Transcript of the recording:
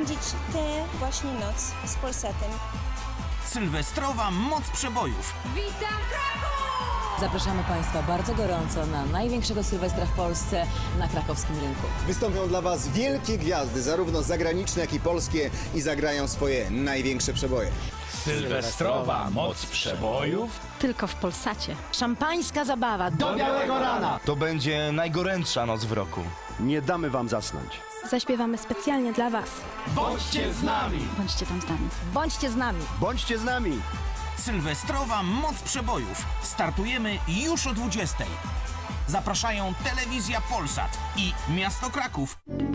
spędzić tę właśnie noc z Polsatem. Sylwestrowa moc przebojów. Witam Kraków! Zapraszamy Państwa bardzo gorąco na największego Sylwestra w Polsce na krakowskim rynku. Wystąpią dla Was wielkie gwiazdy, zarówno zagraniczne, jak i polskie, i zagrają swoje największe przeboje. Sylwestrowa moc przebojów. Tylko w Polsacie. Szampańska zabawa Do białego rana. To będzie najgorętsza noc w roku. Nie damy Wam zasnąć. Zaśpiewamy specjalnie dla Was. Bądźcie z nami. Bądźcie tam z nami. Bądźcie z nami. Bądźcie z nami! Sylwestrowa moc przebojów. Startujemy już o 20:00. Zapraszają Telewizja Polsat i Miasto Kraków.